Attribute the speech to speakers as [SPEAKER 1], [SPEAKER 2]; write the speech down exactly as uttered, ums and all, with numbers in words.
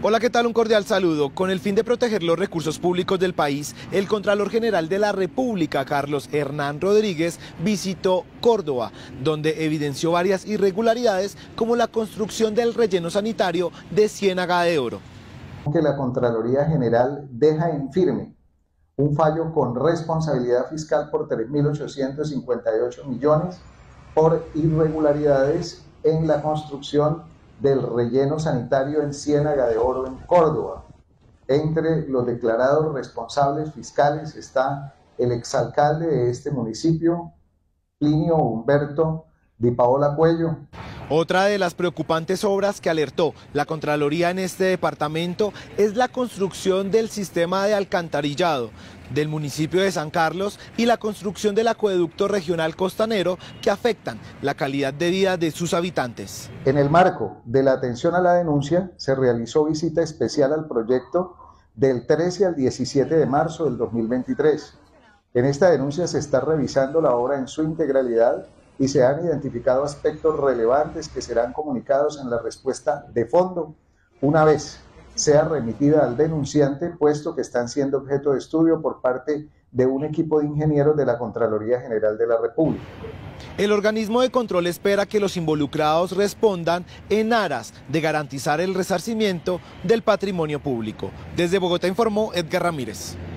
[SPEAKER 1] Hola, ¿qué tal? Un cordial saludo. Con el fin de proteger los recursos públicos del país, el Contralor General de la República, Carlos Hernán Rodríguez, visitó Córdoba, donde evidenció varias irregularidades como la construcción del relleno sanitario de Ciénaga de Oro.
[SPEAKER 2] Que la Contraloría General deja en firme un fallo con responsabilidad fiscal por tres mil ochocientos cincuenta y ocho millones por irregularidades en la construcción del relleno sanitario en Ciénaga de Oro en Córdoba. Entre los declarados responsables fiscales está el exalcalde de este municipio, Plinio Humberto Di Paola Cuello.
[SPEAKER 1] Otra de las preocupantes obras que alertó la Contraloría en este departamento es la construcción del sistema de alcantarillado del municipio de San Carlos y la construcción del acueducto regional costanero que afectan la calidad de vida de sus habitantes.
[SPEAKER 2] En el marco de la atención a la denuncia, se realizó visita especial al proyecto del trece al diecisiete de marzo del dos mil veintitrés. En esta denuncia se está revisando la obra en su integralidad y se han identificado aspectos relevantes que serán comunicados en la respuesta de fondo una vez sea remitida al denunciante, puesto que están siendo objeto de estudio por parte de un equipo de ingenieros de la Contraloría General de la República.
[SPEAKER 1] El organismo de control espera que los involucrados respondan en aras de garantizar el resarcimiento del patrimonio público. Desde Bogotá informó Edgar Ramírez.